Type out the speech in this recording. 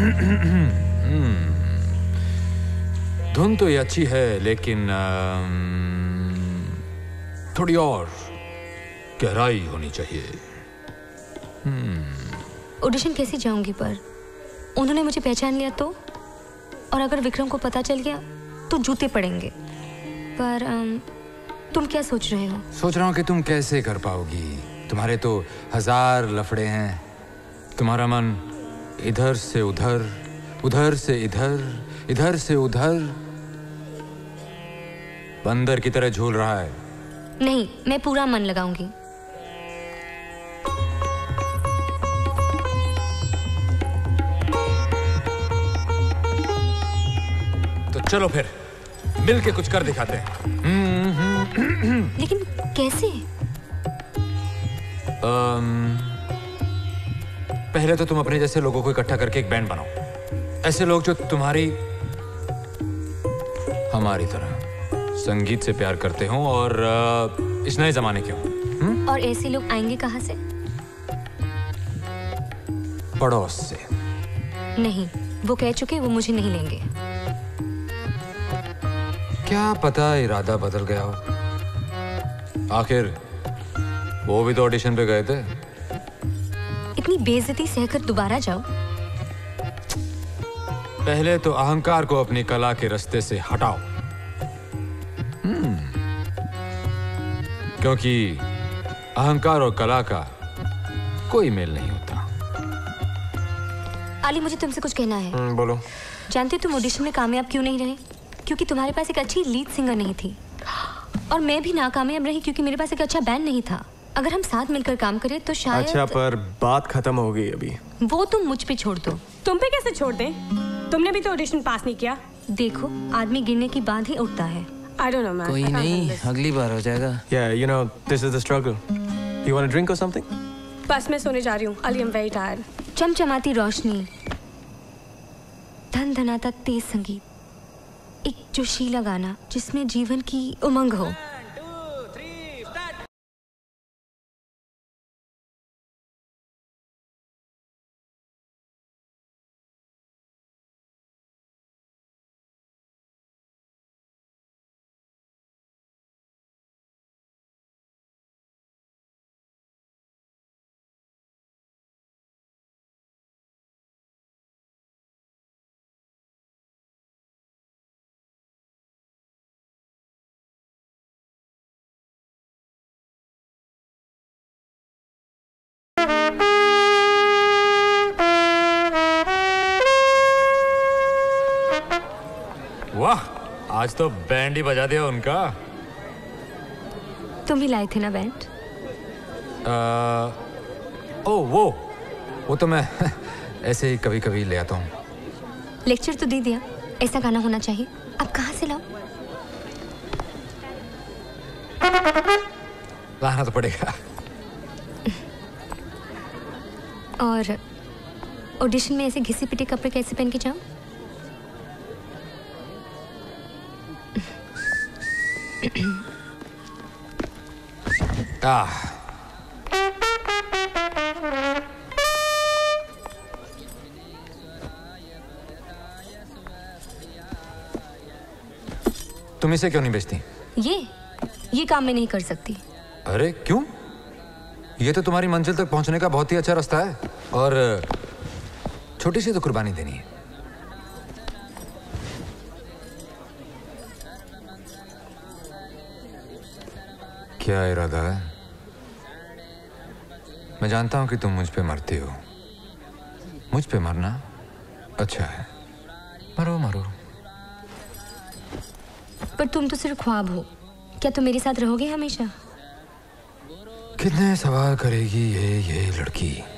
धुन तो ये अच्छी है, लेकिन थोड़ी और गहराई होनी चाहिए। ऑडिशन कैसे जाऊंगी, पर उन्होंने मुझे पहचान लिया तो? और अगर विक्रम को पता चल गया तो जूते पड़ेंगे। पर तुम क्या सोच रहे हो? सोच रहा हूँ कि तुम कैसे कर पाओगी। तुम्हारे तो 1000 लफड़े हैं। तुम्हारा मन इधर से उधर, उधर से इधर, इधर से उधर बंदर की तरह झूल रहा है। नहीं, मैं पूरा मन लगाऊंगी। तो चलो फिर मिलके कुछ कर दिखाते हैं। लेकिन कैसे? पहले तो तुम अपने जैसे लोगों को इकट्ठा करके एक बैंड बनाओ। ऐसे लोग जो तुम्हारी हमारी तरह संगीत से प्यार करते हों और इस नए जमाने के हों। और ऐसे लोग आएंगे कहाँ से? पड़ोस से। नहीं, वो कह चुके वो मुझे नहीं लेंगे। क्या पता इरादा बदल गया हो। आखिर वो भी तो ऑडिशन पे गए थे। इतनी बेइज्जती सहकर दोबारा जाओ। पहले तो अहंकार को अपनी कला के रास्ते से हटाओ। क्योंकि अहंकार और कला का कोई मेल नहीं होता। आली, मुझे तुमसे कुछ कहना है। बोलो। जानते हो तुम ऑडिशन में कामयाब क्यों नहीं रहे? क्योंकि तुम्हारे पास एक अच्छी लीड सिंगर नहीं थी। और मैं भी नाकामयाब रही क्योंकि मेरे पास एक अच्छा बैंड नहीं था। अगर हम साथ मिलकर काम करें तो शायद। अच्छा, पर बात खत्म हो गई अभी। वो तुम मुझ पे छोड़ दो। तुम पे कैसे छोड़ दें? तुमने भी तो ऑडिशन पास नहीं किया। देखो, आदमी गिरने के बाद ही उठता है। I don't know, man. कोई नहीं, अगली बार हो जाएगा। Yeah, you know, this is the struggle. You want a drink or something? बस मैं सोने जा रही हूँ। Ali, I'm very tired. चमचमाती रोशनी, धन धनाता तेज संगीत, एक जोशीला गाना जिसमें जीवन की उमंग हो। वाह, आज तो बैंड ही बजा दिया उनका। तुम ही लाए थे ना बैंड? वो तो मैं ऐसे ही कभी कभी ले आता हूँ। लेक्चर तो दे दिया, ऐसा गाना होना चाहिए। अब कहाँ से लाऊं? लाना तो पड़ेगा। और ऑडिशन में ऐसे घिसे पिटे कपड़े कैसे पहन के जाऊं? तुम इसे क्यों नहीं बेचती? ये काम मैं नहीं कर सकती। अरे क्यों? ये तो तुम्हारी मंजिल तक पहुंचने का बहुत ही अच्छा रास्ता है और छोटी सी तो कुर्बानी देनी है। क्या इरादा है? मैं जानता हूं कि तुम मुझ पे मरती हो। मुझ पे मरना अच्छा है। मरो मरो। पर तुम तो सिर्फ ख्वाब हो। क्या तुम मेरे साथ रहोगे हमेशा? कितने सवाल करेगी ये लड़की?